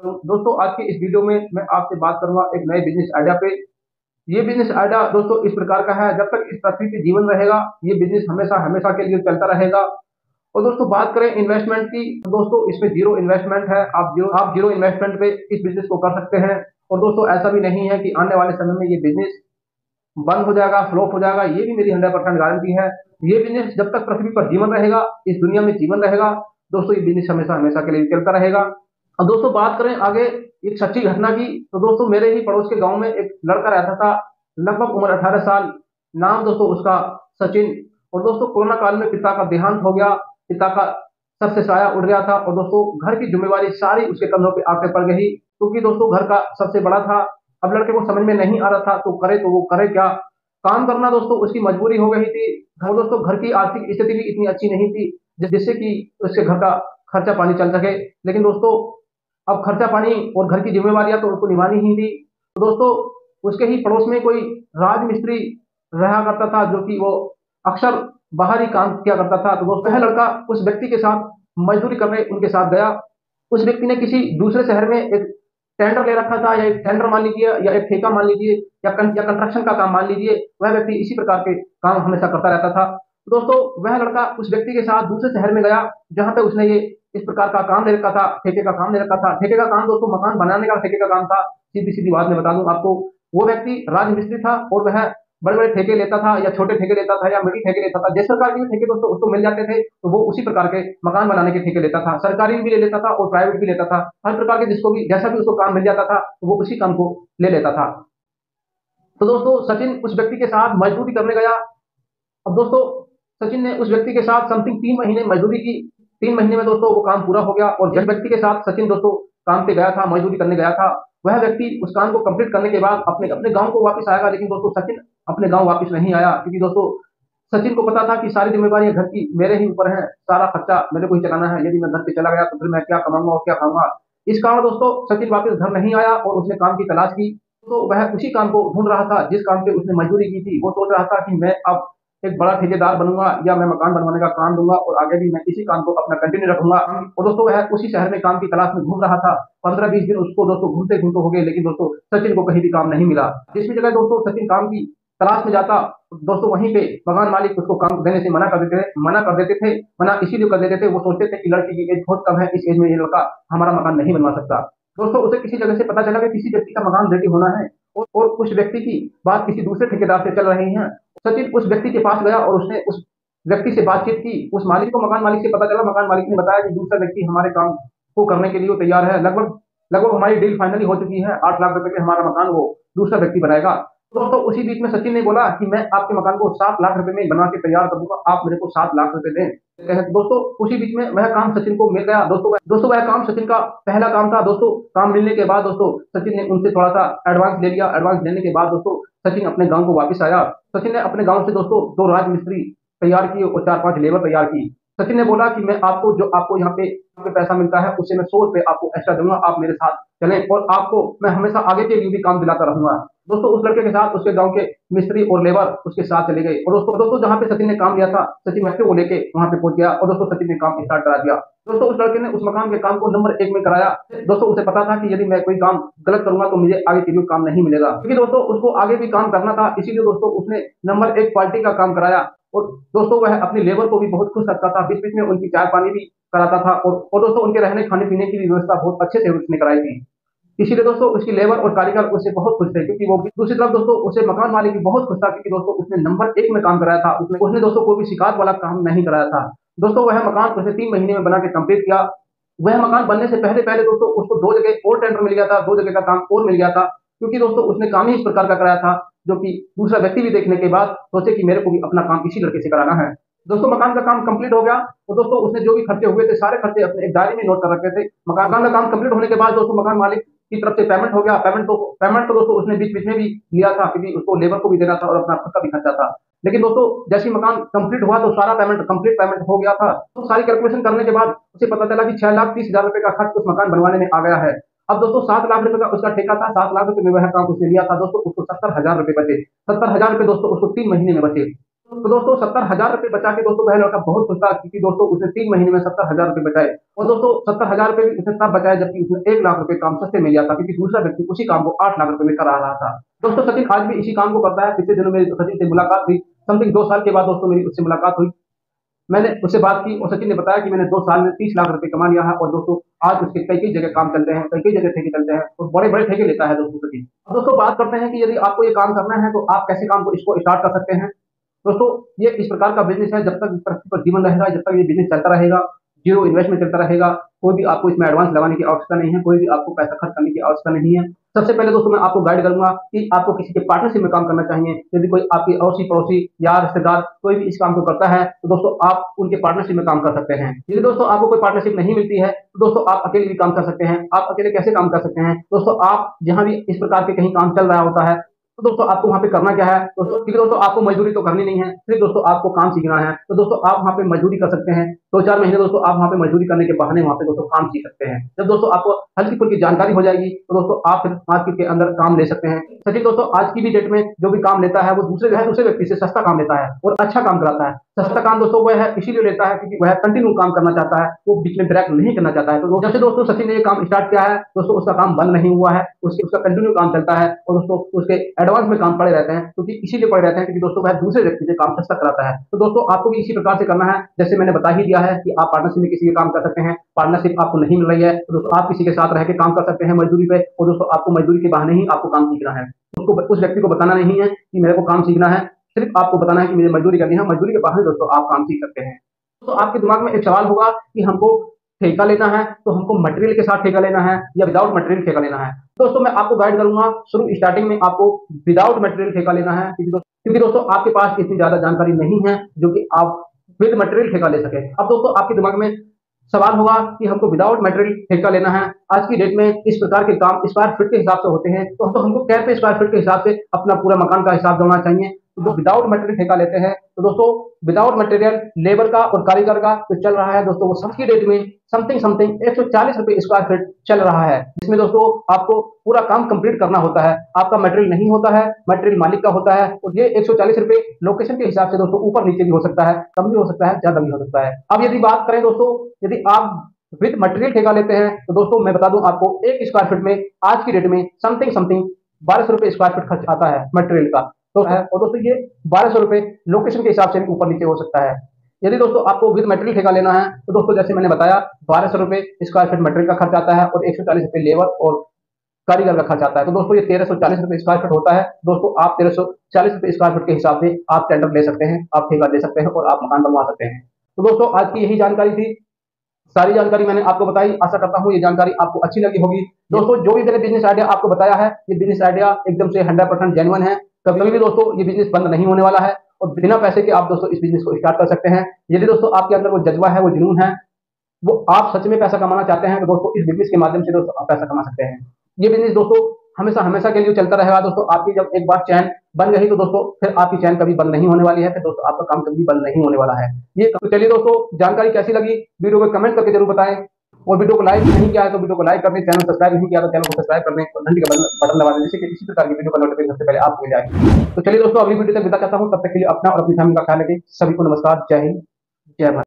तो दोस्तों आज की इस वीडियो में मैं आपसे बात करूँगा एक नए बिज़नेस आइडिया पे। ये बिज़नेस आइडिया दोस्तों इस प्रकार का है, जब तक इस पृथ्वी पे जीवन रहेगा, ये बिज़नेस हमेशा-हमेशा के लिए चलता रहेगा। और दोस्तों बात करें इन्वेस्टमेंट की, तो दोस्तों इसमें ज़ीरो इन्वेस्टमेंट है। आप ज़ीरो इन्वेस्टमेंट पे इस बिज़नेस को कर सकते हैं। और दोस्तों ऐसा भी नहीं है कि आने वाले समय में ये बिज़नेस बंद हो जाएगा, फ्लॉप हो जाएगा, ये भी मेरी 100% गारंटी है। ये बिज़नेस जब तक पृथ्वी पर जीवन रहेगा, इस दुनिया में जीवन रहेगा, दोस्तों ये बिज़नेस हमेशा-हमेशा के लिए चलता रहेगा। और दोस्तों बात करें आगे एक सच्ची घटना की, तो दोस्तों मेरे ही पड़ोस के गाँव में एक लड़का रहता था, लगभग उम्र 18 साल, नाम दोस्तों उसका सचिन। और दोस्तों कोरोना काल में पिता का देहांत हो गया, पिता का सर से साया उड़ गया था और दोस्तों घर की ज़िम्मेवारी सारी उसके कंधों पे आके पड़ गई, क्योंकि दोस्तों घर का सबसे बड़ा था। अब लड़के को समझ में नहीं आ रहा था तो वो करे क्या? काम करना दोस्तों उसकी मजबूरी हो गई थी। और दोस्तों घर की आर्थिक स्थिति भी इतनी अच्छी नहीं थी जिससे कि उसके घर का खर्चा पानी चल सके। लेकिन दोस्तों अब खर्चा पानी और घर की ज़िम्मेवारियाँ तो उसको निभानी ही थी। तो दोस्तों उसके ही पड़ोस में कोई राजमिस्त्री रहा करता था, जो कि वो अक्सर बाहर ही काम किया करता था। तो दोस्तों वह लड़का उस व्यक्ति के साथ मज़दूरी करने उनके साथ गया। उस व्यक्ति ने किसी दूसरे शहर में एक टेंडर ले रखा था, या एक टेंडर मान लीजिए, या एक ठेका मान लीजिए, या कंस्ट्रक्शन का काम मान लीजिए। वह व्यक्ति इसी प्रकार के काम हमेशा करता रहता था। तो दोस्तों वह लड़का उस व्यक्ति के साथ दूसरे शहर में गया, जहाँ पे उसने ये इस प्रकार का काम ले रखा था, ठेके का काम ले रखा था। ठेके का काम दोस्तों मकान बनाने का ठेके का काम था। सीधी-सीधी बात मैं बता दूँ आपको, वो व्यक्ति राजमिस्त्री था और वह बड़े-बड़े ठेके लेता था, या छोटे ठेके लेता था, या मिडिल ठेके लेता था। जिस प्रकार के भी ठेके दोस्तों उसको मिल जाते थे, तो वो उसी प्रकार के मकान बनाने के ठेके लेता था। सरकारी भी ले लेता था और प्राइवेट भी लेता था। हर प्रकार के जिसको भी जैसा भी उसको काम मिल जाता था, तो वो उसी काम को ले लेता था। तो दोस्तों सचिन उस व्यक्ति के साथ मज़दूरी करने गया। अब दोस्तों सचिन ने उस व्यक्ति के साथ समथिंग 3 महीने मज़दूरी की। 3 महीने में दोस्तों वो काम पूरा हो गया और जिस व्यक्ति के साथ सचिन दोस्तों काम पे गया था, मज़दूरी करने गया था, वह व्यक्ति उस काम को कंप्लीट करने के बाद अपने अपने गाँव को वापस आएगा। लेकिन दोस्तों सचिन अपने गाँव वापस नहीं आया, क्योंकि दोस्तों सचिन को पता था कि सारी ज़िम्मेवारियाँ घर की मेरे ही ऊपर हैं, सारा खर्चा मेरे को ही चलाना है। यदि मैं घर से चला गया तो फिर मैं क्या कमाऊँगा और क्या खाऊँगा? इस कारण दोस्तों सचिन वापस घर नहीं आया और उसने काम की तलाश की। तो वह उसी काम को ढूँढ रहा था जिस काम पे उसने मज़दूरी की थी। वो सोच रहा था कि मैं अब एक बड़ा ठेकेदार बनूँगा, या मैं मकान बनवाने का काम दूँगा और आगे भी मैं इसी काम को अपना कंटिन्यू रखूँगा। और दोस्तों वह उसी शहर में काम की तलाश में घूम रहा था। 15-20 दिन उसको दोस्तों घूमते-घूमते हो गए, लेकिन दोस्तों सचिन को कहीं भी काम नहीं मिला। जिस भी जगह दोस्तों सचिन काम की तलाश में जाता, दोस्तों वहीं पे मकान मालिक उसको काम देने से मना कर देते थे। मना इसीलिए कर देते थे, वो सोचते थे कि लड़के की एज बहुत कम है, इस एज में ये लड़का हमारा मकान नहीं बनवा सकता। दोस्तों उसे किसी जगह से पता चला कि किसी व्यक्ति का मकान रेडी होना है, और उस व्यक्ति की बात किसी दूसरे ठेकेदार से चल रही है। सचिन उस व्यक्ति के पास गया और उसने उस व्यक्ति से बातचीत की। उस मालिक को मकान मालिक से पता चला, मकान मालिक ने बताया कि दूसरा व्यक्ति हमारे काम को करने के लिए वो तैयार है। लगभग लगभग हमारी डील फाइनली हो चुकी है। 8 लाख रुपए के हमारा मकान वो दूसरा व्यक्ति बनाएगा। दोस्तों उसी बीच में सचिन ने बोला कि मैं आपके मकान को 7 लाख रुपए में बना के तैयार कर दूँगा, आप मेरे को 7 लाख रुपए दें। दोस्तों उसी बीच में वह काम सचिन को मिल गया। दोस्तों वह काम सचिन का पहला काम था। दोस्तों काम मिलने के बाद दोस्तों सचिन ने उनसे थोड़ा-सा एडवांस ले लिया। एडवांस लेने के बाद दोस्तों सचिन अपने गाँव को वापस आया। सचिन ने अपने गाँव से दोस्तों 2 राजमिस्त्री तैयार किए और 4-5 लेबर तैयार की। सचिन ने बोला कि मैं आपको जो आपको यहाँ पे पैसा मिलता है, उससे मैं 100 रुपए आपको एक्स्ट्रा दूँगा, आप मेरे साथ चलें और आपको मैं हमेशा आगे के लिए भी काम दिलाता रहूँगा। दोस्तों उस लड़के के साथ उसके गाँव के मिस्त्री और लेबर उसके साथ चले गए। और दोस्तों जहाँ पे सचिन ने काम लिया था, सचिन व्यक्ति को लेके वहाँ पे पहुँच गया और दोस्तों सचिन ने काम स्टार्ट करा दिया। दोस्तों उस लड़के ने उस मकान के काम को नंबर 1 में कराया। दोस्तों उसे पता था कि यदि मैं कोई काम गलत करूँगा तो मुझे आगे के लिए काम नहीं मिलेगा, क्योंकि दोस्तों उसको आगे भी काम करना था। इसीलिए दोस्तों उसने नंबर 1 क्वालिटी का काम कराया। और दोस्तों वह अपनी लेबर को भी बहुत खुश रखता था, बीच-बीच में उनकी चाय-पानी भी कराता था, और दोस्तों उनके रहने खाने-पीने की भी व्यवस्था बहुत अच्छे से उसने कराई थी। इसीलिए दोस्तों उसकी लेबर और कारीगर उससे बहुत खुश थे, क्योंकि वो भी दूसरी तरफ दोस्तों उसे मकान मालिक भी बहुत खुश था, क्योंकि दोस्तों उसने नंबर 1 में काम कराया था। उसने दोस्तों कोई भी शिकायत वाला काम नहीं कराया था। दोस्तों वह मकान उसने 3 महीने में बना के कंप्लीट किया। वह मकान बनने से पहले दोस्तों उसको 2 जगह और टेंडर मिल गया था, 2 जगह का काम और मिल गया था, क्योंकि दोस्तों उसने काम ही इस प्रकार का कराया था, जो कि दूसरा व्यक्ति भी देखने के बाद सोचे कि मेरे को भी अपना काम इसी लड़के से कराना है। दोस्तों मकान का काम कंप्लीट हो गया और दोस्तों उसने जो भी खर्चे हुए थे, सारे खर्चे अपने एक डायरी में नोट कर रखे थे। मकान का काम कंप्लीट होने के बाद दोस्तों मकान मालिक की तरफ से पेमेंट हो गया। पेमेंट तो दोस्तों उसने बीच-बीच में भी लिया था, क्योंकि उसको लेबर को भी देना था और अपना खुद का भी खर्चा था। लेकिन दोस्तों जैसे ही मकान कंप्लीट हुआ तो सारा पेमेंट कंप्लीट पेमेंट हो गया था। तो सारी कैलकुलेशन करने के बाद उसे पता चला कि 6,30,000 रुपए का खर्च उस मकान बनवाने में आ गया है। अब दोस्तों 7 लाख रुपए का उसका ठेका था, 7 लाख रुपए में वह काम उसने लिया था। दोस्तों उसको 70,000 रुपए बचे। 70,000 रुपए दोस्तों उसको 3 महीने में बचे। तो दोस्तों 70,000 रुपए बचा के दोस्तों वह लड़का बहुत खुश था, क्योंकि दोस्तों उसने 3 महीने में 70,000 रुपए बचाए। और दोस्तों 70,000 रुपए भी उसने तब बचाए जबकि उसने 1 लाख रुपए काम सस्ते में लिया था, क्योंकि दूसरा व्यक्ति उसी काम को 8 लाख रुपए में करा रहा था। दोस्तों सचिन आज भी इसी काम को करता है। पिछले दिनों मेरी सचिन से मुलाकात हुई, समथिंग 2 साल के बाद दोस्तों मेरी उससे मुलाकात हुई। मैंने उससे बात की और सचिन ने बताया कि मैंने 2 साल में 30 लाख रुपए कमा लिया है, और दोस्तों आज उसके कई-कई जगह काम चलते हैं, कई-कई जगह ठेके चलते हैं और बड़े-बड़े ठेके लेता है दोस्तों सचिन। अब दोस्तों बात करते हैं कि यदि आपको ये काम करना है तो आप कैसे काम को इसको स्टार्ट कर सकते हैं। दोस्तों ये इस प्रकार का बिज़नेस है, जब तक इस पृथ्वी पर जीवन रहेगा, जब तक ये बिज़नेस चलता रहेगा, ज़ीरो इन्वेस्टमेंट चलता रहेगा, कोई भी आपको इसमें एडवांस लगाने की आवश्यकता नहीं है, कोई भी आपको पैसा खर्च करने की आवश्यकता नहीं है। सबसे पहले दोस्तों मैं आपको गाइड करूँगा कि आपको किसी के पार्टनरशिप में काम करना चाहिए। यदि कोई आपके अड़ोसी-पड़ोसी, यार, रिश्तेदार कोई भी इस काम को करता है, तो दोस्तों आप उनके पार्टनरशिप में काम कर सकते हैं। यदि दोस्तों आपको कोई पार्टनरशिप नहीं मिलती है, तो दोस्तों आप अकेले भी काम कर सकते हैं। आप अकेले कैसे काम कर सकते हैं? दोस्तों आप जहाँ भी इस प्रकार के कहीं काम चल रहा होता है, तो दोस्तों आपको वहाँ पे करना क्या है दोस्तों, क्योंकि दोस्तों आपको मजदूरी तो करनी नहीं है, सिर्फ दोस्तों आपको काम सीखना है। तो दोस्तों आप वहाँ पे मजदूरी कर सकते हैं। 2-4 महीने दोस्तों आप वहाँ पे मजदूरी करने के बहाने वहाँ पे दोस्तों काम सीख सकते हैं। जब दोस्तों आपको हल्की-फुल्की जानकारी हो जाएगी, तो दोस्तों आप फिर मार्केट के अंदर काम ले सकते हैं। सचिन दोस्तों आज की भी डेट में जो भी काम लेता है, वो दूसरे व्यक्ति से सस्ता काम लेता है और अच्छा काम कराता है। सस्ता काम दोस्तों वह है इसीलिए लेता है क्योंकि वह कंटिन्यू काम करना चाहता है, वो बीच में ब्रेक नहीं करना चाहता है। तो जब से दोस्तों सचिन ने ये काम स्टार्ट किया है, दोस्तों उसका काम बंद नहीं हुआ है, उसका कंटिन्यू काम चलता है और दोस्तों उसके एडवांस में काम पड़े रहते हैं, क्योंकि इसीलिए पड़े रहते हैं क्योंकि दोस्तों वह दूसरे व्यक्ति से काम सस्ता कराता है। तो दोस्तों आपको भी इसी प्रकार से करना है, जैसे मैंने बता ही दिया है कि आप पार्टनरशिप में किसी के काम कर सकते हैं। पार्टनरशिप आपको नहीं मिल रही है, तो दोस्तों आप किसी के साथ रह के काम कर सकते हैं मजदूरी पे, और दोस्तों आपको मजदूरी के बहाने ही आपको काम सीखना है। उसको उस व्यक्ति को बताना नहीं है कि मेरे को काम सीखना है, सिर्फ आपको बताना है कि मुझे मजदूरी करनी है, मजदूरी के बहाने दोस्तों आप काम सीख सकते हैं। तो आपके दिमाग में एक सवाल होगा कि हमको ठेका लेना है, तो हमको मटेरियल के साथ ठेका लेना है या विदाउट मटेरियल ठेका लेना है। दोस्तों मैं आपको गाइड करूँगा, शुरू स्टार्टिंग में आपको विदाउट मटेरियल ठेका लेना है, क्योंकि दोस्तों आपके पास इतनी ज़्यादा जानकारी नहीं है जो कि आप विद मटेरियल ठेका ले सकें। अब दोस्तों आपके दिमाग में सवाल होगा कि हमको विदाउट मटेरियल ठेका लेना है। आज की डेट में इस प्रकार के काम स्क्वायर फीट के हिसाब से होते हैं, तो हमको क्या पे स्क्वायर फीट के हिसाब से अपना पूरा मकान का हिसाब जोड़ना चाहिए। तो जो विदाउट मटेरियल ठेका लेते हैं, तो दोस्तों विदाउट मटेरियल लेबर का और कारीगर का जो चल रहा है दोस्तों, वो आज की डेट में समथिंग 140 रुपए स्क्वायर फीट चल रहा है। जिसमें दोस्तों आपको पूरा काम कंप्लीट करना होता है, आपका मटेरियल नहीं होता है, मटेरियल मालिक का होता है। और ये 140 रुपए लोकेशन के हिसाब से दोस्तों ऊपर नीचे भी हो सकता है, कम भी हो सकता है, ज्यादा भी हो सकता है। अब यदि बात करें दोस्तों, यदि आप विद मटेरियल ठेका लेते हैं, तो दोस्तों मैं बता दूं आपको 1 स्क्वायर फीट में आज की डेट में समथिंग 1200 रुपए स्क्वायर फीट खर्च आता है मटेरियल का। तो है, और दोस्तों ये 1200 रुपए लोकेशन के हिसाब से भी ऊपर नीचे हो सकता है। यदि दोस्तों आपको विद मटेरियल ठेका लेना है, तो दोस्तों जैसे मैंने बताया 1200 रुपए स्क्वायर फीट मटेरियल का खर्च आता है और 140 रुपए लेबर और कारीगर का खर्च आता है। तो दोस्तों ये 1340 रुपए स्क्वायर फीट होता है। दोस्तों आप 1340 रुपए स्क्वायर फीट के हिसाब से आप टेंडर ले सकते हैं, आप ठेका ले सकते हैं और आप मकान बनवा सकते हैं। तो दोस्तों आज की यही जानकारी थी, सारी जानकारी मैंने आपको बताई। आशा करता हूँ ये जानकारी आपको अच्छी लगी होगी। दोस्तों जो भी मैंने बिजनेस आइडिया आपको बताया है, ये बिजनेस आइडिया एकदम से 100% जेन्युइन है। कभी भी दोस्तों ये बिजनेस बंद नहीं होने वाला है और बिना पैसे के आप दोस्तों इस बिजनेस को स्टार्ट कर सकते हैं। यदि दोस्तों आपके अंदर वो जज्बा है, वो जुनून है, वो आप सच में पैसा कमाना चाहते हैं, तो दोस्तों इस बिजनेस के माध्यम से दोस्तों आप पैसा कमा सकते हैं। ये बिजनेस दोस्तों हमेशा हमेशा के लिए चलता रहेगा। दोस्तों आपकी जब एक बार चैन बन गई, तो दोस्तों फिर आपकी चैन कभी बंद नहीं होने वाली है, फिर दोस्तों आपका काम कभी बंद नहीं होने वाला है। ये तो चलिए दोस्तों, जानकारी कैसी लगी वीडियो को कमेंट करके जरूर बताएं, और वीडियो को लाइक नहीं किया है तो वीडियो को लाइक कर दें, चैनल सब्सक्राइब नहीं किया तो चैनल को सब्सक्राइब कर दें और घंटी का बटन दबा दें, जिससे कि इसी प्रकार की वीडियो का नोटिफिकेशन सबसे पहले आपको मिल जाए। तो चलिए दोस्तों अगली वीडियो तक विदा करता हूं, तब तक के लिए अपना और अपनी फैमिली का ख्याल रखें। सभी को नमस्कार, जय हिंद, जय भारत।